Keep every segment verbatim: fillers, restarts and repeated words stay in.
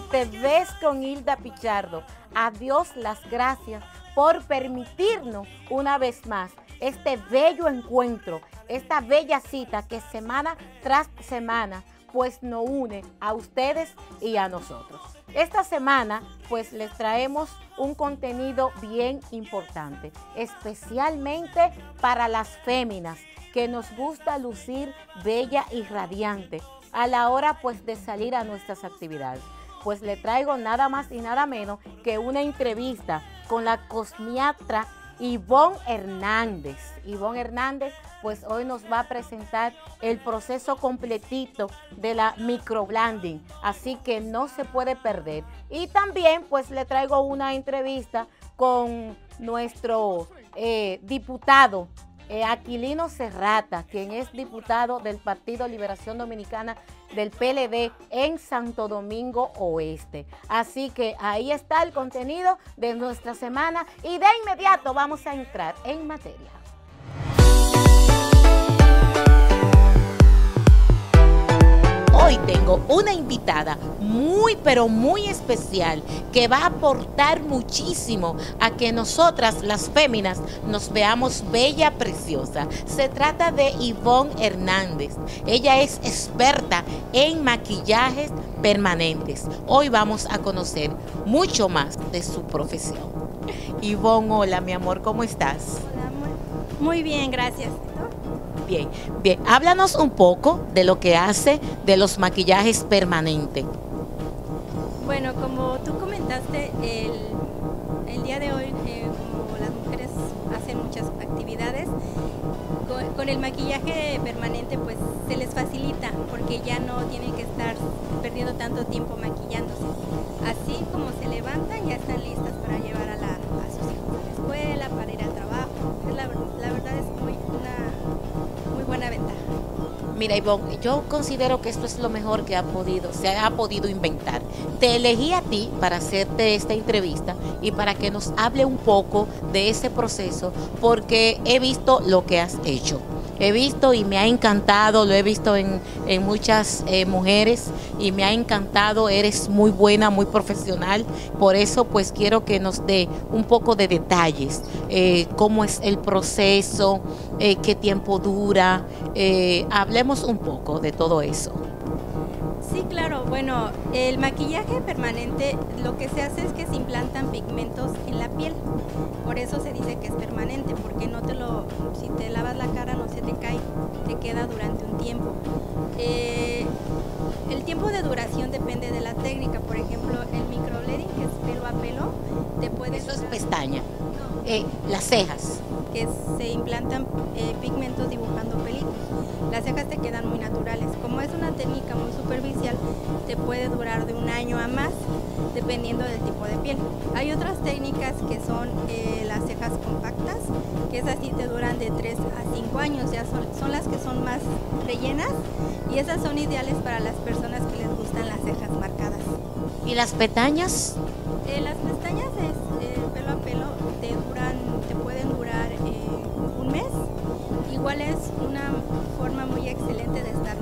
Te Ves con Hilda Pichardo. A Dios las gracias por permitirnos una vez más este bello encuentro, esta bella cita que semana tras semana pues nos une a ustedes y a nosotros. Esta semana pues les traemos un contenido bien importante, especialmente para las féminas que nos gusta lucir bella y radiante a la hora pues de salir a nuestras actividades. Pues le traigo nada más y nada menos que una entrevista con la cosmiatra Ivonne Hernández. Ivonne Hernández pues hoy nos va a presentar el proceso completito de la microblending, así que no se puede perder. Y también pues le traigo una entrevista con nuestro eh, diputado eh, Aquilino Serrata, quien es diputado del Partido Liberación Dominicana del P L D en Santo Domingo Oeste. Así que ahí está el contenido de nuestra semana y de inmediato vamos a entrar en materia. Hoy tengo una invitada muy pero muy especial que va a aportar muchísimo a que nosotras las féminas nos veamos bella, preciosa. Se trata de Ivonne Hernández. Ella es experta en maquillajes permanentes. Hoy vamos a conocer mucho más de su profesión. Ivonne, hola mi amor, ¿cómo estás? Hola, amor. Muy bien, gracias. Bien, bien. Háblanos un poco de lo que hace de los maquillajes permanentes. Bueno, como tú comentaste, el, el día de hoy, eh, como las mujeres hacen muchas actividades, con, con el maquillaje permanente pues se les facilita porque ya no tienen que estar perdiendo tanto tiempo maquillándose. Así como se levantan, ya están listas para llevar a, la, a sus hijos a la escuela, para ir al trabajo. La, la verdad es muy una muy buena ventaja. Mira, Ivonne, yo considero que esto es lo mejor que ha podido, se ha podido inventar. Te elegí a ti para hacerte esta entrevista y para que nos hable un poco de ese proceso, porque he visto lo que has hecho. He visto y me ha encantado, lo he visto en, en muchas eh, mujeres y me ha encantado, eres muy buena, muy profesional, por eso pues quiero que nos dé un poco de detalles, eh, cómo es el proceso, eh, qué tiempo dura, eh, hablemos un poco de todo eso. Sí, claro, bueno, el maquillaje permanente lo que se hace es que se implantan pigmentos en la piel, por eso se dice que es permanente, porque no te lo, si te lavas la cara no se te cae, te queda durante un tiempo. Eh, el tiempo de duración depende de la técnica, por ejemplo, el microblading, que es pelo a pelo, te puede... Eso es pestaña, eh, las cejas. Que se implantan eh, pigmentos dibujando pelitos. Las cejas te quedan muy naturales. Como es una técnica muy superficial, te puede durar de un año a más, dependiendo del tipo de piel. Hay otras técnicas que son eh, las cejas compactas, que esas sí te duran de tres a cinco años, ya son, son las que son más rellenas y esas son ideales para las personas que les gustan las cejas marcadas. ¿Y las pestañas? Eh, las pestañas es eh, pelo a pelo, te duran, te pueden durar eh, un mes. Igual es una forma muy excelente de estar.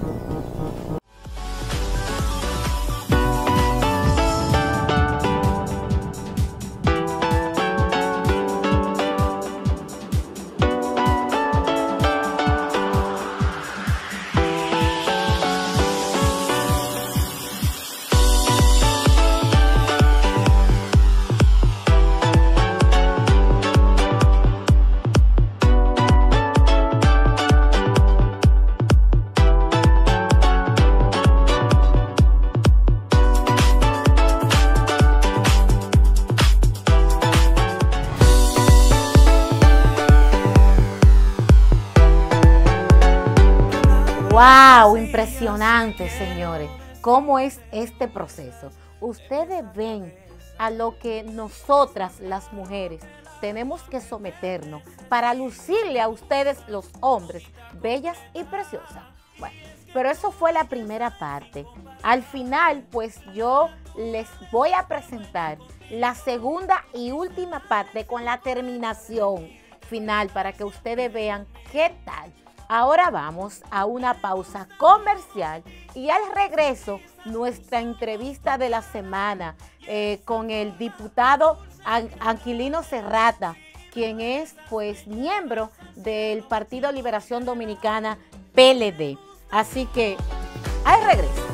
¡Wow! Impresionante, señores. ¿Cómo es este proceso? Ustedes ven a lo que nosotras, las mujeres, tenemos que someternos para lucirle a ustedes, los hombres, bellas y preciosas. Bueno, pero eso fue la primera parte. Al final, pues yo les voy a presentar la segunda y última parte con la terminación final para que ustedes vean qué tal. Ahora vamos a una pausa comercial y al regreso nuestra entrevista de la semana eh, con el diputado Aquilino Serrata, quien es pues miembro del Partido Liberación Dominicana P L D. Así que al regreso.